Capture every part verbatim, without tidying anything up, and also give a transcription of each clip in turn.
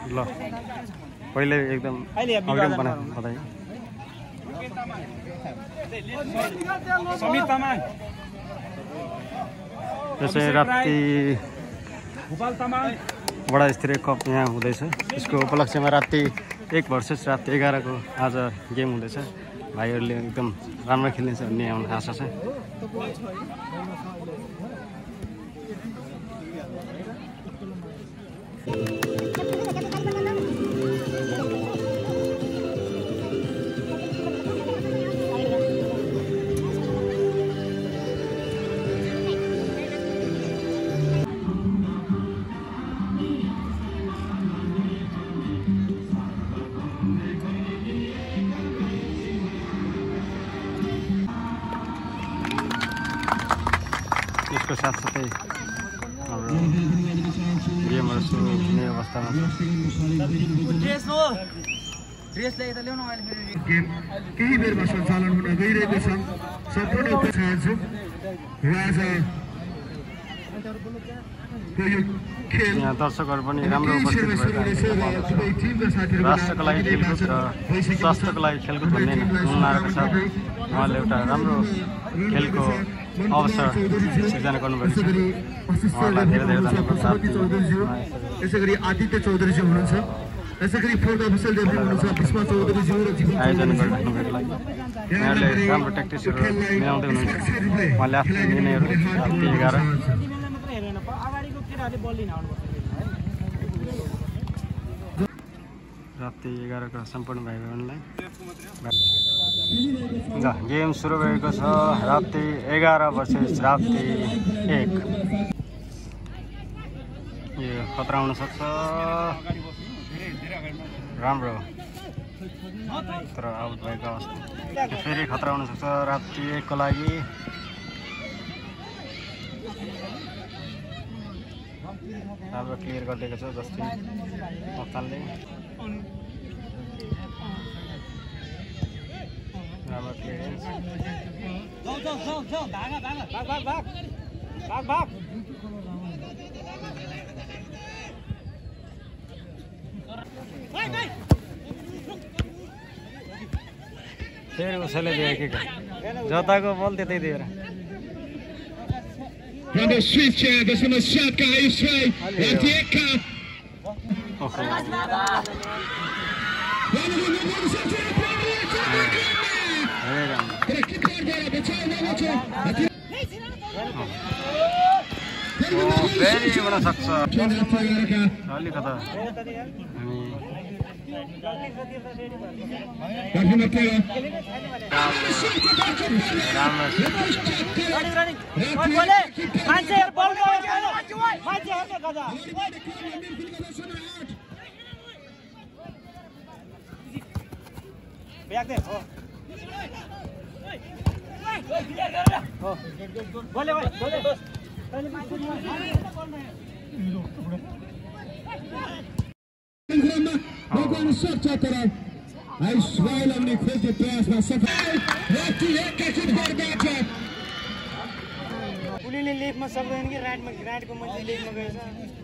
ल पहिले एकदम अग्रिम बना बताइ समीर तामाङ त्यसै राति गोपाल तामाङ बडा स्तरीय कप यहाँ हुँदैछ। यसको उपलक्ष्यमा राति एक वर्सेस राति एघारको आज गेम हुँदैछ। भाइहरूले एकदम राम्रो खेल्नेछ भन्ने आउनु आशा छ। यसको साथसाथै हाम्रो गेमहरू सुरु हुने अवस्थामा छ। गेम केही बेरमा सञ्चालन हुन गइरहेको छ। सम्पूर्ण चाहन्छु यहाँ दर्शकहरू पनि राम्रो उपस्थित भएका राष्ट्रको लागि खेलकुद र स्वास्थ्यको लागि खेलकुद भन्ने नाराको साथ उहाँले एउटा राम्रो खेलको अवसर सिर्जना गर्नुभएको छ। उहाँलाई धेरै धेरै धन्यवाद। यसै गरी आदित्य चौधरीजी हुनुहुन्छ, यसै गरी फोर्थ अफिसियल रेफरी हुनुहुन्छ भीष्मा चौधरीजी र आयोजन गरिराख्नुभएको लागि उहाँले राम्रो ट्याक्टिक्सहरू मिलाउँदै हुनुहुन्छ। उहाँले आफ्नो निर्णयहरू राति एघार राति एघारको सम्पूर्ण भाइ बहिनीलाई गेम सुरु भएको छ। राति एघार वर्सेस राति एक। यो खतरा हुन सक्छ, राम्रो तर आउट भएको अवस्था। फेरि खतरा हुन सक्छ राति एकको लागि। राम्रो क्लियर गरिदिएको छ जस्टिन मोक्तानले। राम्रो क्लियरेन्स। फेरि उसैले दियो कि जताको बल त्यतै दिएर Number switch, the summer shot guy is right. Ratieka. फेरि हुन सक्छ अलिकता हामी I smile on the cricket pass by Safari. What the heck is it for that? पुलिसले लेफ्टमा सक्दैन कि राइटमा राइटको मैले लेफ्टमा गएछ।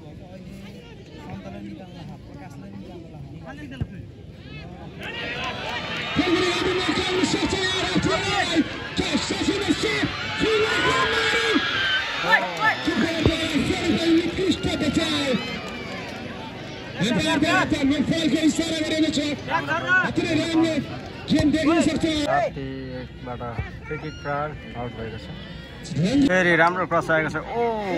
फेरि राम्रो क्रस आएको छ। ओ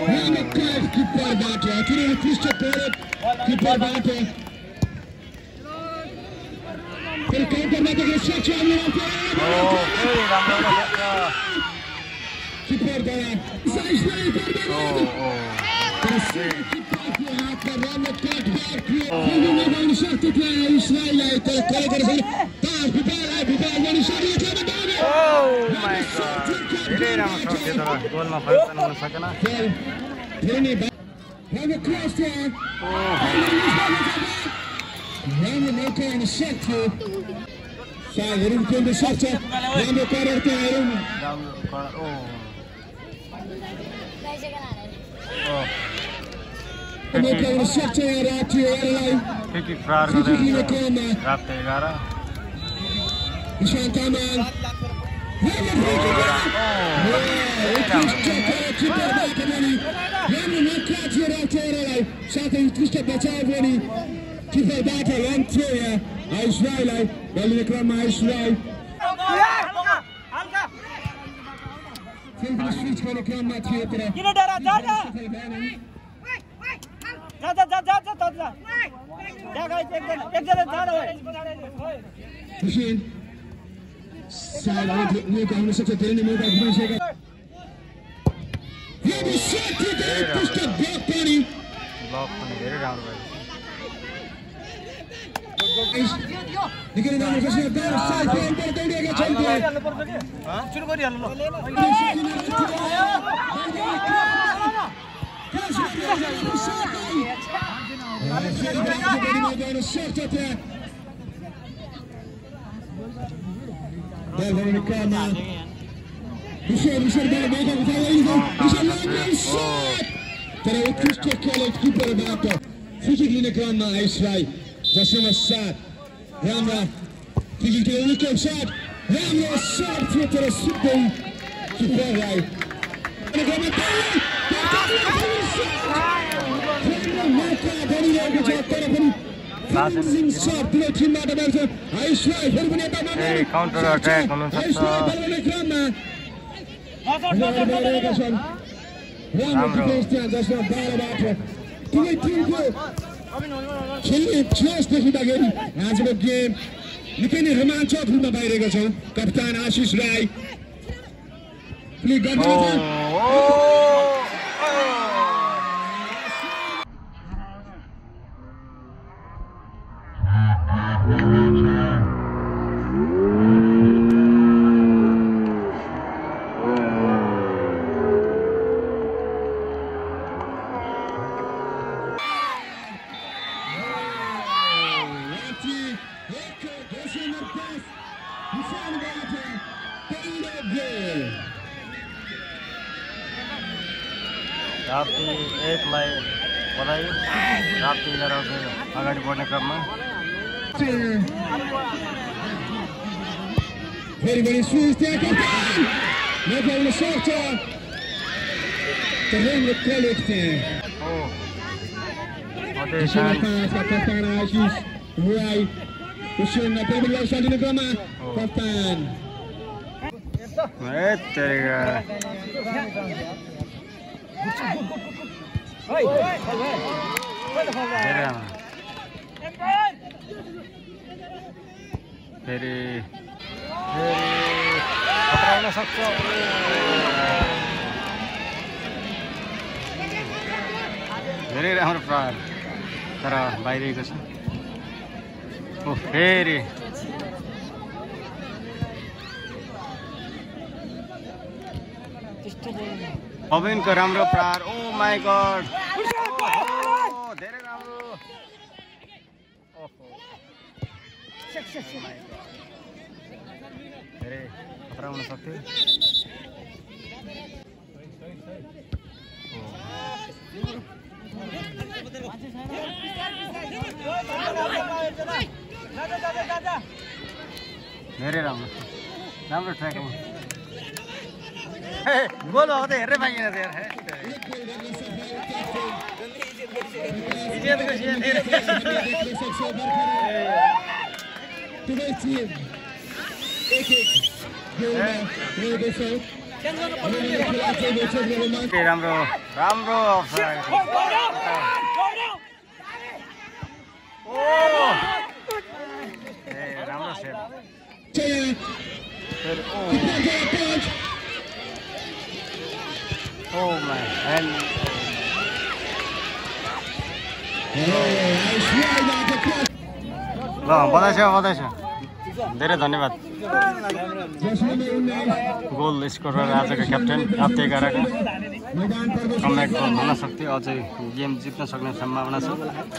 धेरै राम्रो छ त्यो तर गोलमा परिवर्तन हुन सकेन। मौका हुन सक्छ यहाँ राप्ती एघारलाई फ्री प्रहार गर्दै राप्ती एघार ईशान तामाङ साथै उत्कृष्ट बचाव पनि किपरबाट लङ थ्रो यहाँ आयुष राईलाई बलिने क्रममा आयुष राई फेरि स्विच गर्ने क्रममा थियो तर हुसेन साइड मौका हुन सक्छ धेरै नै मौका गुमाइसकेका ब्लक पनि धेरै राम्रो भयो निकै राम्रो प्रश्न दार साइड पर दौडिएका छन् सुरु गरिहाल्नु ल Husein Husein dari mauka usaha Husein lagi shot तर उत्कृष्ट खेल किपरबाट फ्रिकिक लिने क्रममा आयुष राई जसमा सात राम्रा फ्रिकिक थियो विकेट शट राम्रो शट थियो तर सिधै किपर राई मौका बनिरहेको छ तर पनि फिनिसिङ शट दुवै टिमबाट भएको छ आयुष राई फेरि पनि यता काउन्टर अट्याक हुन सक्छ राम्रो डिफेन्स त्यहाँ जसमा बाह्रबाट दुवै टिमको खेल्ने जोस देखिँदाखेरि आजको गेम निकै नै रोमाञ्चक रूपमा भइरहेको छ कप्तान आशिष राई प्लिक गर्दै राप्ती एकलाई बधाई राप्ती एघार अगाडि बढ्ने क्रममा फेरि पनि स्विच त्यहाँ कप्तान मौका हुन सक्छ तर राम्रो क्वालिटी त्यहाँ कप्तान आशिष राई हुसेन फेरि सालिने क्रममा कप्तान फेरि खतरा हुन सक्छ धेरै राम्रो प्रहार तर बाहिरिएको छ ओ फेरि अविनको राम्रो प्रहार ओ माई गड धेरै राम्रो धेरै खतरा हुन सक्थ्यो धेरै राम्रो राम्रो ट्र्याकिङ गोल भएको त हेर्नै पाइएन राम्रो राम्रो राम्रो सेट Oh my and ल बधाई छ बधाई छ धेरै धन्यवाद गोल स्कोर गरेर आजको क्याप्टेन राप्ती एघारका कमब्याक गोल हुन सक्थ्यो अझै गेम जित्न सक्ने सम्भावना छ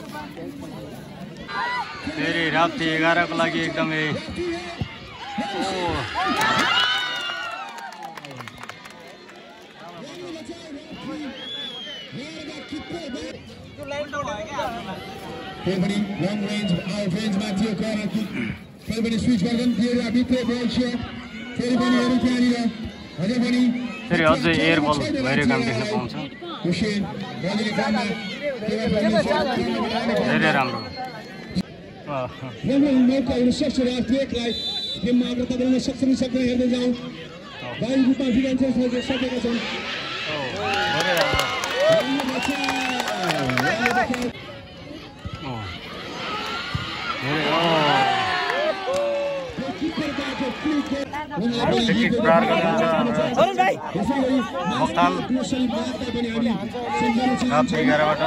फेरि राप्ती एघारको लागि एकदमै फेरि पनि लङ रेन्ज आउट रेन्जमा थियो कर्नर किक फेरि पनि स्विच गर्छन् फेरि भित्र बल छ फेरि पनि अरू त्यहाँनिर अझै पनि फेरि अझै एयर बल भइरहेको हामी देख्न पाउँछ हुसेन बलिने काममा धेरै राम्रो राम्रो मौका हुन सक्छ र एकलाई गेममा अग्रता बढाउन सक्छ कि सक्दैन हेर्दै जाउँ बाहिर रूपमा फिरान्सेस सकेका छन् एघारबाट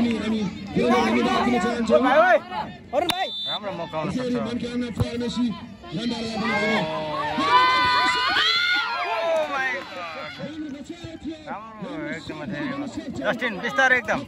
राम्रो मौका आउन सक्छ जस्टिन बिस्तारै एकदम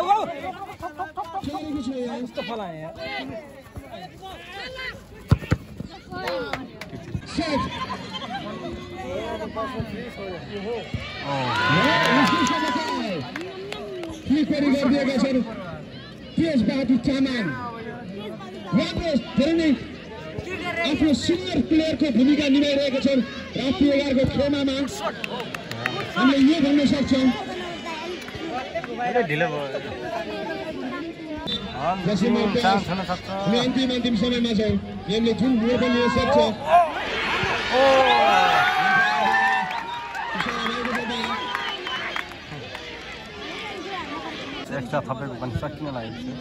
गरिदिएका छन् त्यसबाट चामान राम्रो धेरै नै आफ्नो सिनियर प्लेयरको भूमिका निभाइरहेका छन् राति एघारको खेलमा हामीले यो भन्न सक्छौँ ढिलो हामी अन्तिम अन्तिम समयमा छौँ गेमले जुन मोड पनि लिन सक्छ एक्स्ट्रा थपेको पनि सकिन लागेको छ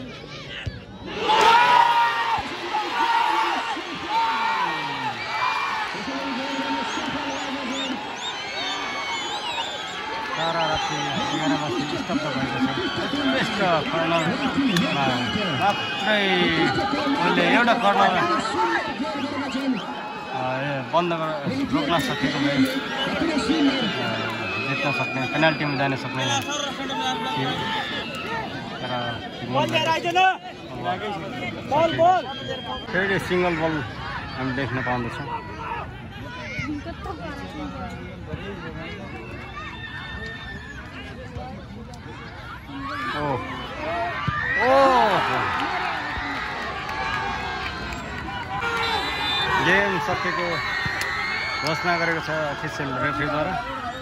सारा राति एघार बजी स्तब्ध भएको छ बेस्ट कर्नरमा मात्रै उसले एउटा कर्नर बन्द रोक्न सकेको भए जित्न सक्ने पेनाल्टीमा जान सक्ने थियो फेरि सिङ्गल बल हामी देख्न पाउँदैछौँ ओ ओ गेम सकेको घोषणा गरेको छ अफिसियल रेफ्रीद्वारा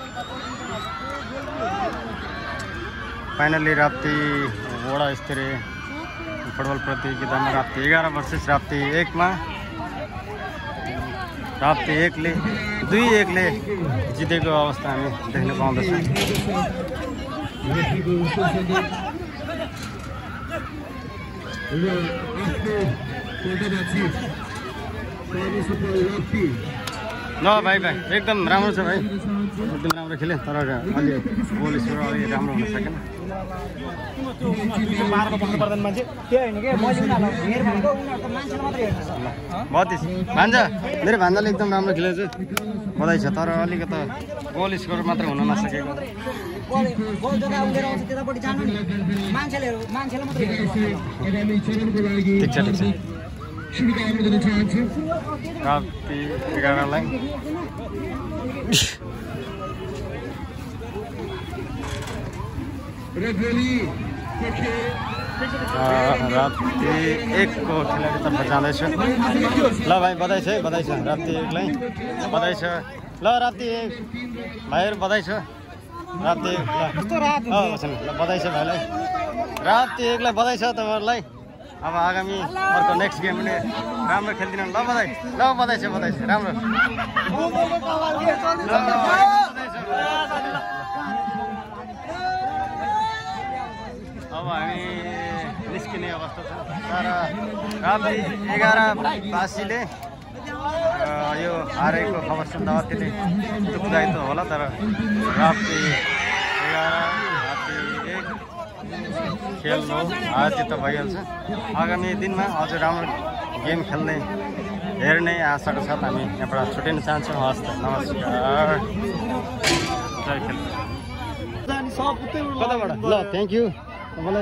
फाइनली राप्ती वडा स्तरीय फुटबल प्रतियोगितामा राप्ती एघार वर्सेस राप्ती एकमा राप्ती एकले दुई एकले जितेको अवस्था हामी देख्न पाउँदछौँ ल भाइ भाइ एकदम राम्रो छ भाइ एकदम राम्रो खेल्यो तर अलि गोल स्कोर अलि राम्रो हुन सकेन बत्तिस भान्जा मेरो भान्जाले एकदम राम्रो खेलेको छ बधाई छ तर अलिकति गोल स्कोर मात्र हुन नसकेको ठिक छ ठिक छ राप्ती एघारलाई राप्ती एकको खेलाडीतर्फ जाँदैछ ल भाइ बधाई छ है बधाई छ राप्ती एकलाई बधाई छ ल राप्ती एक भाइहरू बधाई छ राप्ती एक ल बधाई छ भाइलाई राप्ती एकलाई बधाई छ तपाईँहरूलाई अब आगामी अर्को नेक्स्ट गेम पनि राम्रो खेलिदिनु ल बधाई ल बधाई छ बधाई छ राम्रो अब हामी निस्किने अवस्था छ तर राप्ती एघार बासीले यो हारेको खबर सुन्दा अति नै दुःखदायी त होला तर राप्ती एघार राप्ती एक खेल हो हार जित भइहाल्छ आगामी दिनमा अझ राम्रो गेम खेल्ने हेर्ने आशाको साथ हामी यहाँबाट छुटिन चाहन्छौँ हस् नमस्कार जय खेल कताबाट ल थ्याङ्क यू तपाईँलाई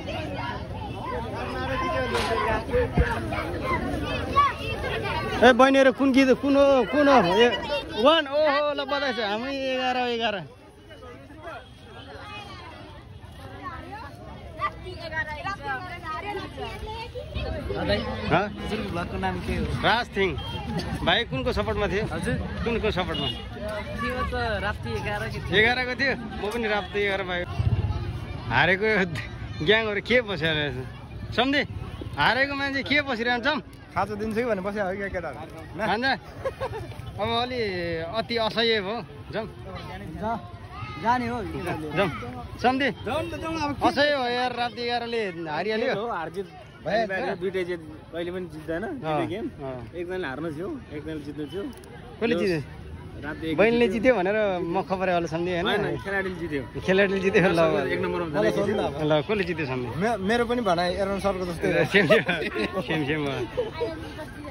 ए बहिनीहरू कुन गीत कुन हो कुन हो वान ओहो ल बधाई छ हामी एघार एघार हाँ ब्लगको नाम के हो? राज थिङ भाइ कुनको सपोर्टमा थियो हजुर कुनको सपोर्टमा त्यो त राप्ती एघार कि एघारको थियो म पनि राप्ती एघार भाइ हारेको ग्याङहरू के बसेर रहेछ सम्झे हारेको मान्छे के बसिरहन्छौँ खाजा दिन्छु कि भने बस्यो है केटा खान्छ अब अलि अति असह्य भयो जाउँ जाने हो जाउँ सम्झे जाउँ त जाउँ अब असह्य हो यार राति एघारले हारिहाल्यो हारजित भइहाल्छ। दुइटै चाहिँ कहिले पनि जित्दैन अँ, गेम अँ। एकजनाले हार्नु थियो एकजनाले जित्नु थियो कसले जित्यो राति बहिनीले जित्यो भनेर म खबर होला सम्झे होइन खेलाडीले जित्यो खेलाडीले जित्यो ल एक नम्बरमा जाने ल कसले जित्यो सम्झे मेरो पनि भनाइ एरन सरको जस्तै सेम सेम सेम सेम